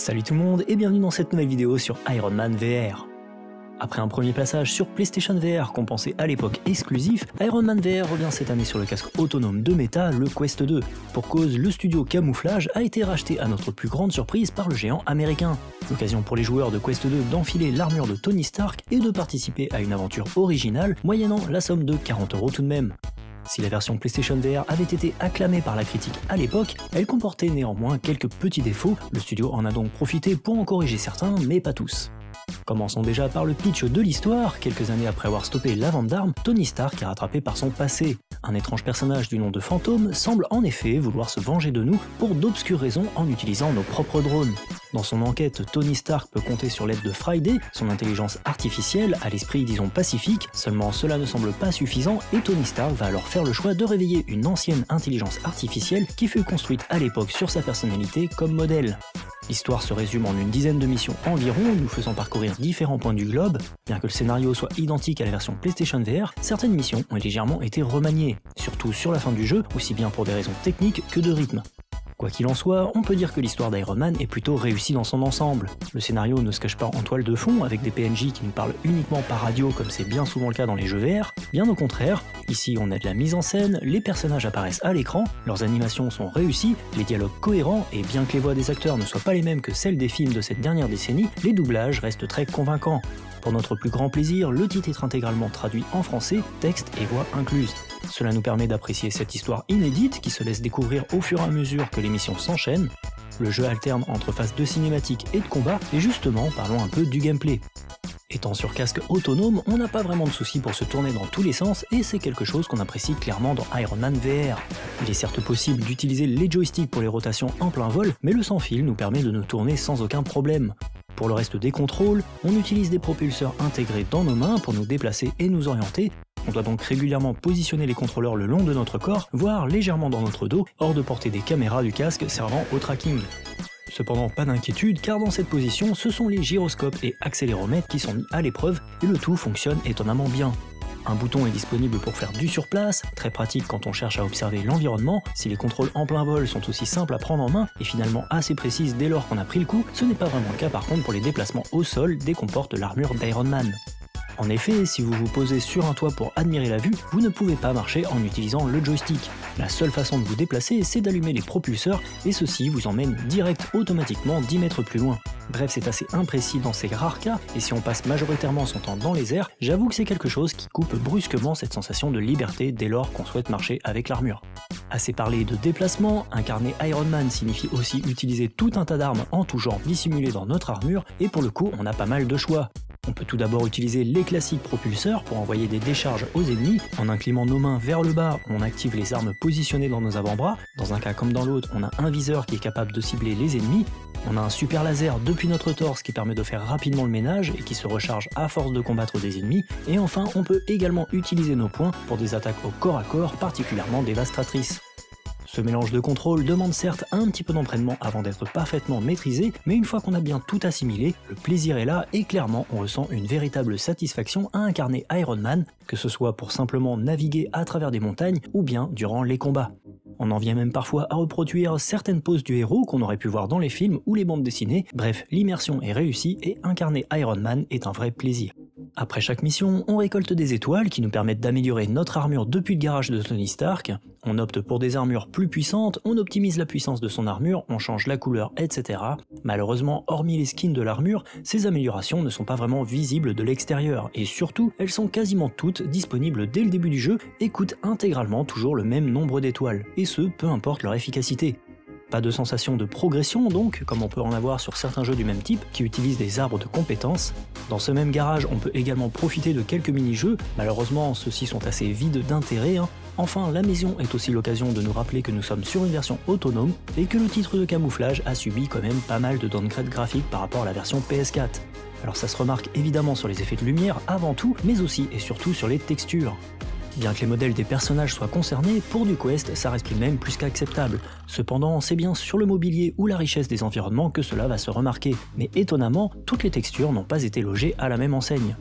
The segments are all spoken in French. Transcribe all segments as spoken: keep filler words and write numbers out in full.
Salut tout le monde et bienvenue dans cette nouvelle vidéo sur Iron Man V R. Après un premier passage sur PlayStation V R qu'on pensait à l'époque exclusif, Iron Man V R revient cette année sur le casque autonome de Meta, le Quest deux. Pour cause, le studio Camouflage a été racheté à notre plus grande surprise par le géant américain. L'occasion pour les joueurs de Quest deux d'enfiler l'armure de Tony Stark et de participer à une aventure originale, moyennant la somme de quarante euros tout de même. Si la version PlayStation V R avait été acclamée par la critique à l'époque, elle comportait néanmoins quelques petits défauts, le studio en a donc profité pour en corriger certains, mais pas tous. Commençons déjà par le pitch de l'histoire. Quelques années après avoir stoppé la vente d'armes, Tony Stark est rattrapé par son passé. Un étrange personnage du nom de Fantôme semble en effet vouloir se venger de nous pour d'obscures raisons en utilisant nos propres drones. Dans son enquête, Tony Stark peut compter sur l'aide de Friday, son intelligence artificielle à l'esprit disons pacifique, seulement cela ne semble pas suffisant et Tony Stark va alors faire le choix de réveiller une ancienne intelligence artificielle qui fut construite à l'époque sur sa personnalité comme modèle. L'histoire se résume en une dizaine de missions environ, nous faisant parcourir différents points du globe. Bien que le scénario soit identique à la version PlayStation V R, certaines missions ont légèrement été remaniées, surtout sur la fin du jeu, aussi bien pour des raisons techniques que de rythme. Quoi qu'il en soit, on peut dire que l'histoire d'Iron Man est plutôt réussie dans son ensemble. Le scénario ne se cache pas en toile de fond avec des P N J qui ne parlent uniquement par radio comme c'est bien souvent le cas dans les jeux V R, bien au contraire, ici on a de la mise en scène, les personnages apparaissent à l'écran, leurs animations sont réussies, les dialogues cohérents et bien que les voix des acteurs ne soient pas les mêmes que celles des films de cette dernière décennie, les doublages restent très convaincants. Pour notre plus grand plaisir, le titre est intégralement traduit en français, texte et voix incluses. Cela nous permet d'apprécier cette histoire inédite qui se laisse découvrir au fur et à mesure que les missions s'enchaînent. Le jeu alterne entre phases de cinématique et de combat, et justement, parlons un peu du gameplay. Étant sur casque autonome, on n'a pas vraiment de soucis pour se tourner dans tous les sens et c'est quelque chose qu'on apprécie clairement dans Iron Man V R. Il est certes possible d'utiliser les joysticks pour les rotations en plein vol, mais le sans-fil nous permet de nous tourner sans aucun problème. Pour le reste des contrôles, on utilise des propulseurs intégrés dans nos mains pour nous déplacer et nous orienter. On doit donc régulièrement positionner les contrôleurs le long de notre corps, voire légèrement dans notre dos, hors de portée des caméras du casque servant au tracking. Cependant, pas d'inquiétude, car dans cette position, ce sont les gyroscopes et accéléromètres qui sont mis à l'épreuve et le tout fonctionne étonnamment bien. Un bouton est disponible pour faire du surplace, très pratique quand on cherche à observer l'environnement. Si les contrôles en plein vol sont aussi simples à prendre en main et finalement assez précises dès lors qu'on a pris le coup, ce n'est pas vraiment le cas par contre pour les déplacements au sol dès qu'on porte l'armure d'Iron Man. En effet, si vous vous posez sur un toit pour admirer la vue, vous ne pouvez pas marcher en utilisant le joystick. La seule façon de vous déplacer, c'est d'allumer les propulseurs et ceci vous emmène direct automatiquement dix mètres plus loin. Bref, c'est assez imprécis dans ces rares cas, et si on passe majoritairement son temps dans les airs, j'avoue que c'est quelque chose qui coupe brusquement cette sensation de liberté dès lors qu'on souhaite marcher avec l'armure. Assez parlé de déplacement, incarner Iron Man signifie aussi utiliser tout un tas d'armes en tout genre dissimulées dans notre armure, et pour le coup on a pas mal de choix. On peut tout d'abord utiliser les classiques propulseurs pour envoyer des décharges aux ennemis. En inclinant nos mains vers le bas, on active les armes positionnées dans nos avant-bras. Dans un cas comme dans l'autre, on a un viseur qui est capable de cibler les ennemis. On a un super laser depuis notre torse qui permet de faire rapidement le ménage et qui se recharge à force de combattre des ennemis. Et enfin, on peut également utiliser nos poings pour des attaques au corps à corps particulièrement dévastatrices. Ce mélange de contrôle demande certes un petit peu d'entraînement avant d'être parfaitement maîtrisé, mais une fois qu'on a bien tout assimilé, le plaisir est là et clairement on ressent une véritable satisfaction à incarner Iron Man, que ce soit pour simplement naviguer à travers des montagnes ou bien durant les combats. On en vient même parfois à reproduire certaines poses du héros qu'on aurait pu voir dans les films ou les bandes dessinées, bref, l'immersion est réussie et incarner Iron Man est un vrai plaisir. Après chaque mission, on récolte des étoiles qui nous permettent d'améliorer notre armure depuis le garage de Tony Stark, on opte pour des armures plus puissantes, on optimise la puissance de son armure, on change la couleur, et cetera. Malheureusement, hormis les skins de l'armure, ces améliorations ne sont pas vraiment visibles de l'extérieur, et surtout, elles sont quasiment toutes disponibles dès le début du jeu et coûtent intégralement toujours le même nombre d'étoiles, et ce, peu importe leur efficacité. Pas de sensation de progression donc, comme on peut en avoir sur certains jeux du même type qui utilisent des arbres de compétences. Dans ce même garage, on peut également profiter de quelques mini-jeux, malheureusement ceux-ci sont assez vides d'intérêt. Hein. Enfin, la maison est aussi l'occasion de nous rappeler que nous sommes sur une version autonome et que le titre de Camouflage a subi quand même pas mal de downgrade graphiques par rapport à la version P S quatre. Alors ça se remarque évidemment sur les effets de lumière avant tout, mais aussi et surtout sur les textures. Bien que les modèles des personnages soient concernés, pour du Quest, ça reste tout de même plus qu'acceptable. Cependant, c'est bien sur le mobilier ou la richesse des environnements que cela va se remarquer, mais étonnamment, toutes les textures n'ont pas été logées à la même enseigne.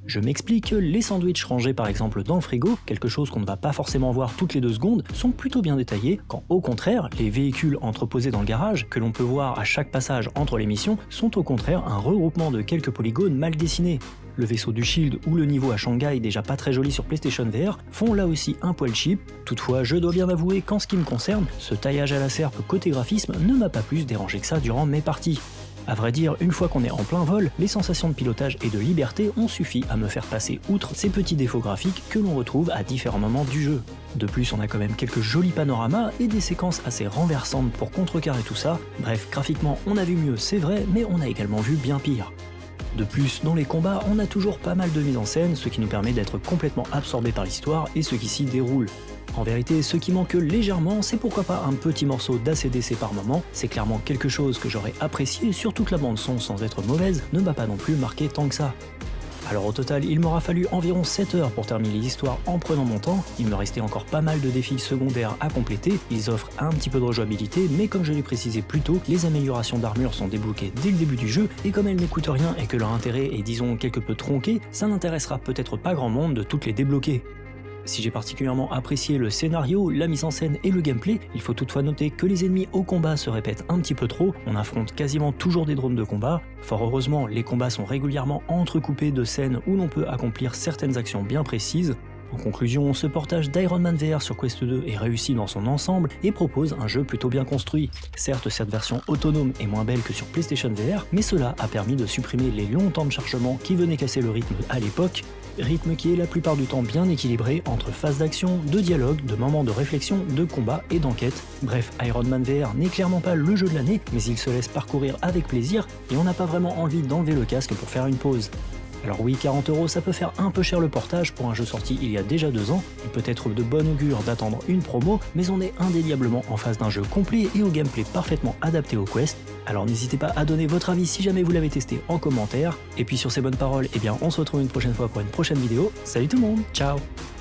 Je m'explique, les sandwichs rangés par exemple dans le frigo, quelque chose qu'on ne va pas forcément voir toutes les deux secondes, sont plutôt bien détaillés, quand au contraire, les véhicules entreposés dans le garage, que l'on peut voir à chaque passage entre les missions, sont au contraire un regroupement de quelques polygones mal dessinés. Le vaisseau du Shield ou le niveau à Shanghai, déjà pas très joli sur PlayStation V R, font là aussi un poil cheap. Toutefois, je dois bien avouer qu'en ce qui me concerne, ce taillage à la serpe côté graphisme ne m'a pas plus dérangé que ça durant mes parties. A vrai dire, une fois qu'on est en plein vol, les sensations de pilotage et de liberté ont suffi à me faire passer outre ces petits défauts graphiques que l'on retrouve à différents moments du jeu. De plus, on a quand même quelques jolis panoramas et des séquences assez renversantes pour contrecarrer tout ça. Bref, graphiquement on a vu mieux, c'est vrai, mais on a également vu bien pire. De plus, dans les combats, on a toujours pas mal de mise en scène, ce qui nous permet d'être complètement absorbé par l'histoire et ce qui s'y déroule. En vérité, ce qui manque légèrement, c'est pourquoi pas un petit morceau d'A C D C par moment, c'est clairement quelque chose que j'aurais apprécié, surtout que la bande son, sans être mauvaise, ne m'a pas non plus marqué tant que ça. Alors au total, il m'aura fallu environ sept heures pour terminer l'histoire en prenant mon temps, il me restait encore pas mal de défis secondaires à compléter, ils offrent un petit peu de rejouabilité, mais comme je l'ai précisé plus tôt, les améliorations d'armure sont débloquées dès le début du jeu, et comme elles n'écoutent rien et que leur intérêt est disons quelque peu tronqué, ça n'intéressera peut-être pas grand monde de toutes les débloquer. Si j'ai particulièrement apprécié le scénario, la mise en scène et le gameplay, il faut toutefois noter que les ennemis au combat se répètent un petit peu trop, on affronte quasiment toujours des drones de combat. Fort heureusement, les combats sont régulièrement entrecoupés de scènes où l'on peut accomplir certaines actions bien précises. En conclusion, ce portage d'Iron Man V R sur Quest deux est réussi dans son ensemble et propose un jeu plutôt bien construit. Certes, cette version autonome est moins belle que sur PlayStation V R, mais cela a permis de supprimer les longs temps de chargement qui venaient casser le rythme à l'époque, rythme qui est la plupart du temps bien équilibré entre phases d'action, de dialogue, de moments de réflexion, de combat et d'enquête. Bref, Iron Man V R n'est clairement pas le jeu de l'année, mais il se laisse parcourir avec plaisir et on n'a pas vraiment envie d'enlever le casque pour faire une pause. Alors oui, quarante euros ça peut faire un peu cher le portage pour un jeu sorti il y a déjà deux ans, il peut être de bon augure d'attendre une promo, mais on est indéniablement en face d'un jeu complet et au gameplay parfaitement adapté au Quest, alors n'hésitez pas à donner votre avis si jamais vous l'avez testé en commentaire, et puis sur ces bonnes paroles, eh bien on se retrouve une prochaine fois pour une prochaine vidéo, salut tout le monde, ciao.